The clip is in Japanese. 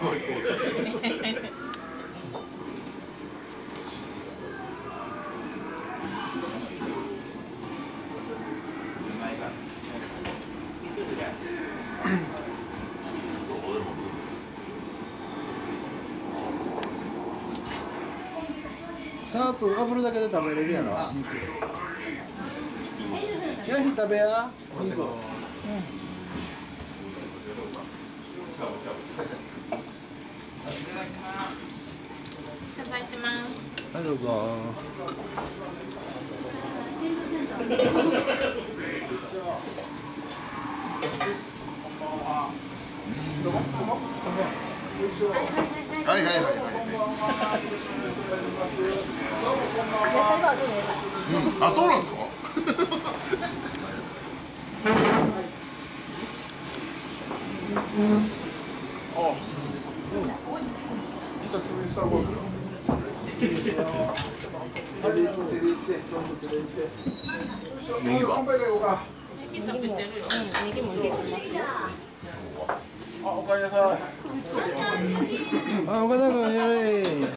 さーっと炙るだけで食べれるやろ。ヤヒ食べや。肉。うん。 いただいてます。 はい、どうぞ。はいはいはいはい。あ、そうなんですか。久しぶりにスターバック。ネギは。 ネギ食べてるよ。ネギも入れてますよ。 あ、おかえりなさい。あ、岡田君やれ。